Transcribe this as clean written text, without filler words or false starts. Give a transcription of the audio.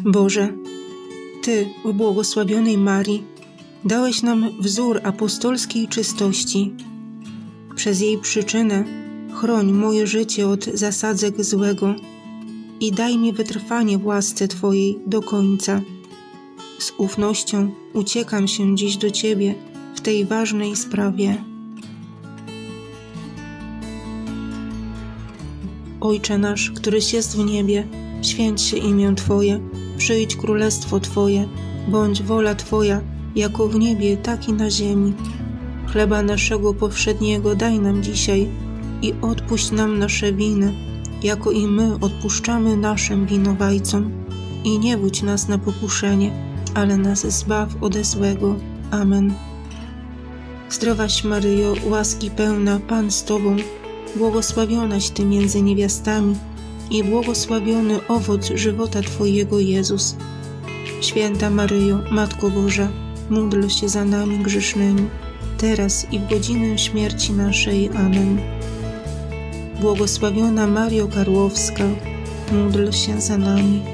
Boże, Ty, o błogosławionej Marii, dałeś nam wzór apostolskiej czystości. Przez jej przyczynę chroń moje życie od zasadzek złego i daj mi wytrwanie w łasce Twojej do końca. Z ufnością uciekam się dziś do Ciebie w tej ważnej sprawie. Ojcze nasz, któryś jest w niebie, święć się imię Twoje, przyjdź królestwo Twoje, bądź wola Twoja, jako w niebie, tak i na ziemi. Chleba naszego powszedniego daj nam dzisiaj i odpuść nam nasze winy, jako i my odpuszczamy naszym winowajcom. I nie wódź nas na pokuszenie, ale nas zbaw ode złego. Amen. Zdrowaś Maryjo, łaski pełna, Pan z Tobą, błogosławionaś Ty między niewiastami i błogosławiony owoc żywota Twojego, Jezus. Święta Maryjo, Matko Boża, módl się za nami grzesznymi, teraz i w godzinę śmierci naszej. Amen. Błogosławiona Mario Karłowska, módl się za nami.